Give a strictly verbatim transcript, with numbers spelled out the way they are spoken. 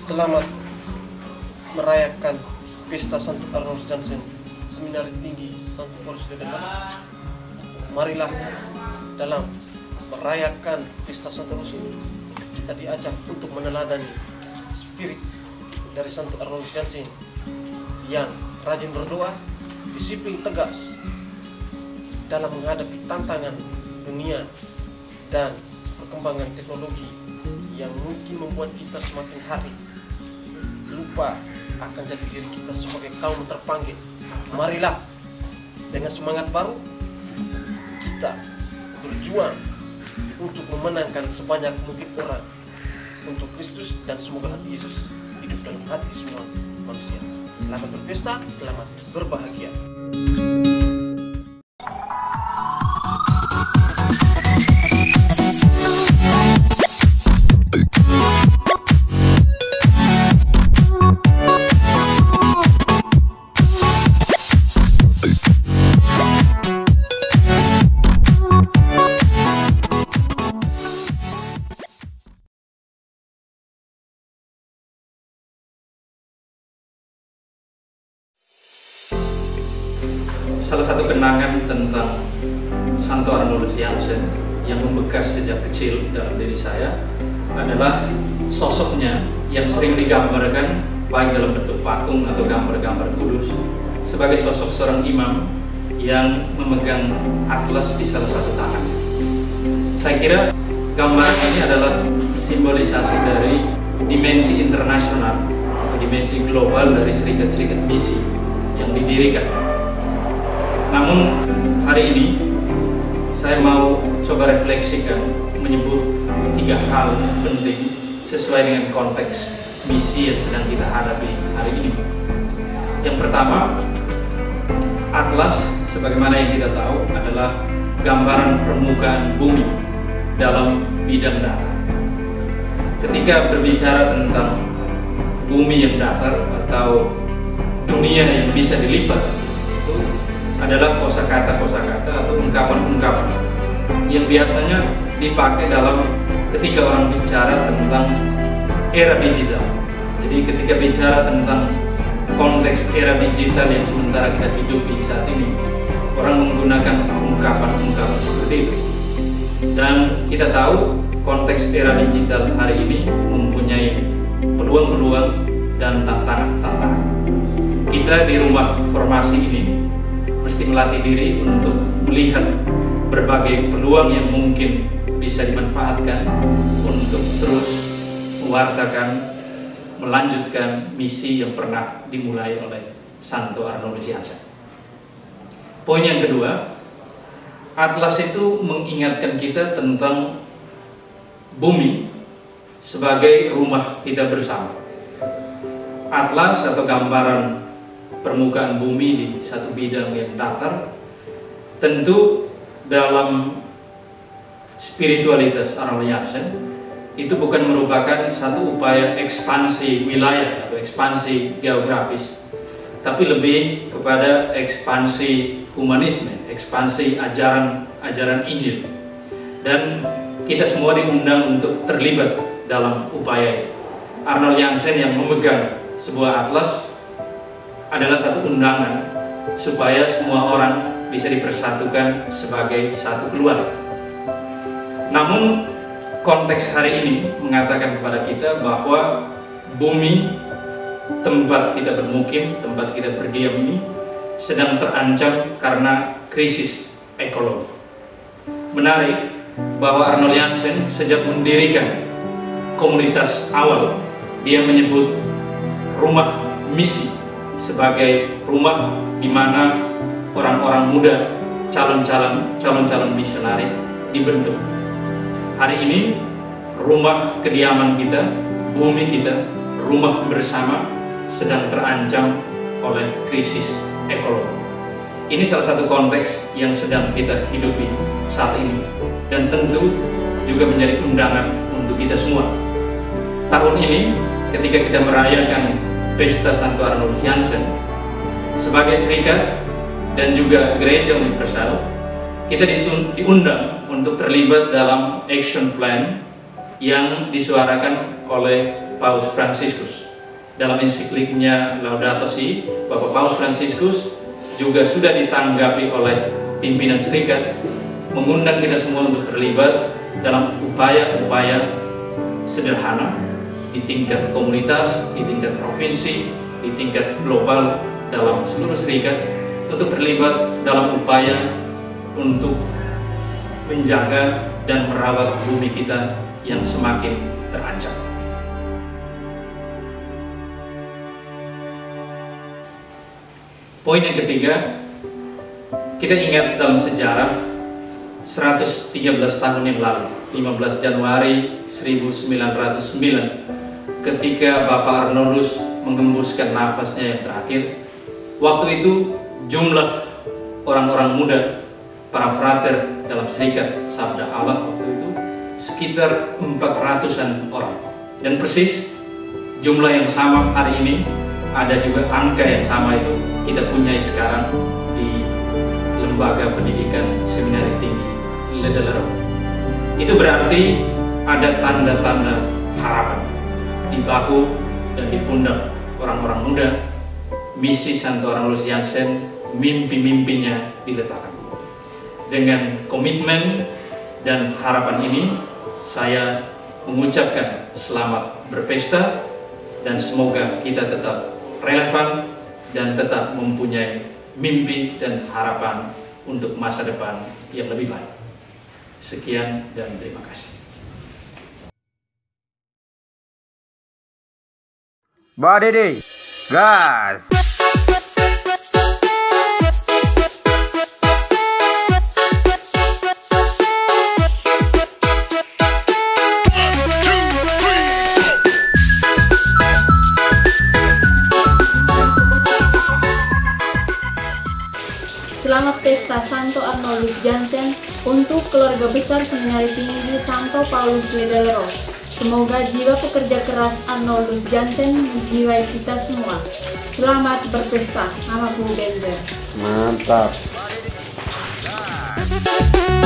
Selamat merayakan Pesta Santo Arnold Jansen Seminari Tinggi Santo Paulus Ledengan. Marilah dalam merayakan Pesta Santo Arnold ini kita diajak untuk meneladani spirit dari Santo Arnold Jansen yang rajin berdoa, disiplin tegas dalam menghadapi tantangan dunia dan perkembangan teknologi yang mungkin membuat kita semakin hari lupa akan jati diri kita sebagai kaum terpanggil. Marilah dengan semangat baru kita berjuang untuk memenangkan sebanyak mungkin orang untuk Kristus, dan semoga hati Yesus hidup dalam hati semua manusia. Selamat berpesta, selamat berbahagia. Salah satu kenangan tentang Santo Arnold Jansen yang membekas sejak kecil dalam diri saya adalah sosoknya yang sering digambarkan baik dalam bentuk patung atau gambar-gambar kudus sebagai sosok seorang imam yang memegang atlas di salah satu tangan. Saya kira gambar ini adalah simbolisasi dari dimensi internasional atau dimensi global dari serikat-serikat misi yang didirikan. Namun hari ini saya mau coba refleksikan, menyebut tiga hal penting sesuai dengan konteks misi yang sedang kita hadapi hari ini. Yang pertama, atlas sebagaimana yang kita tahu adalah gambaran permukaan bumi dalam bidang datar. Ketika berbicara tentang bumi yang datar atau dunia yang bisa dilipat, adalah kosakata-kosakata atau ungkapan-ungkapan yang biasanya dipakai dalam ketika orang bicara tentang era digital. Jadi ketika bicara tentang konteks era digital yang sementara kita hidupi saat ini, orang menggunakan ungkapan-ungkapan seperti itu. Dan kita tahu konteks era digital hari ini mempunyai peluang-peluang dan tantangan-tantangan. Kita di rumah formasi ini mesti melatih diri untuk melihat berbagai peluang yang mungkin bisa dimanfaatkan untuk terus mewartakan, melanjutkan misi yang pernah dimulai oleh Santo Arnold Jansen. Poin yang kedua, atlas itu mengingatkan kita tentang bumi sebagai rumah kita bersama. Atlas atau gambaran permukaan bumi di satu bidang yang datar, tentu dalam spiritualitas Arnold Jansen itu bukan merupakan satu upaya ekspansi wilayah atau ekspansi geografis, tapi lebih kepada ekspansi humanisme, ekspansi ajaran-ajaran Injil. Dan kita semua diundang untuk terlibat dalam upaya itu. Arnold Jansen yang memegang sebuah atlas adalah satu undangan supaya semua orang bisa dipersatukan sebagai satu keluarga. Namun konteks hari ini mengatakan kepada kita bahwa bumi tempat kita bermukim, tempat kita berdiam ini sedang terancam karena krisis ekologi. Menarik bahwa Arnold Jansen sejak mendirikan komunitas awal, dia menyebut rumah misi sebagai rumah di mana orang-orang muda, calon-calon calon-calon misionaris dibentuk. Hari ini rumah kediaman kita, bumi kita, rumah bersama sedang terancam oleh krisis ekologi. Ini salah satu konteks yang sedang kita hidupi saat ini, dan tentu juga menjadi undangan untuk kita semua. Tahun ini ketika kita merayakan Pesta Santo Arnold Jansen sebagai serikat dan juga Gereja Universal, kita diundang untuk terlibat dalam action plan yang disuarakan oleh Paus Fransiskus. dalam ensikliknya Laudato Si, Bapak Paus Fransiskus juga sudah ditanggapi oleh pimpinan serikat, mengundang kita semua untuk terlibat dalam upaya-upaya sederhana di tingkat komunitas, di tingkat provinsi, di tingkat global dalam seluruh serikat, untuk terlibat dalam upaya untuk menjaga dan merawat bumi kita yang semakin terancam. Poin yang ketiga, kita ingat dalam sejarah seratus tiga belas tahun yang lalu, lima belas Januari seribu sembilan ratus sembilan, ketika Bapak Arnoldus menghembuskan nafasnya yang terakhir. Waktu itu jumlah orang-orang muda, para frater dalam serikat Sabda Allah waktu itu sekitar empat ratusan orang. Dan persis jumlah yang sama hari ini, ada juga angka yang sama itu kita punyai sekarang di Lembaga Pendidikan Seminari Tinggi Ledelero. Itu berarti ada tanda-tanda harapan di bahu dan di pundak orang-orang muda. Misi Santo Arnoldus Jansen, mimpi-mimpinya diletakkan. Dengan komitmen dan harapan ini, saya mengucapkan selamat berpesta dan semoga kita tetap relevan dan tetap mempunyai mimpi dan harapan untuk masa depan yang lebih baik. Sekian dan terima kasih. Mbak Dede, gas! Selamat Pesta Santo Arnoldus Jansen untuk keluarga besar Seminari Tinggi Santo Paulus Ledelero. Semoga jiwa pekerja keras Arnoldus Jansen menjiwai kita semua. Selamat berpesta, namaku Benzer. Mantap.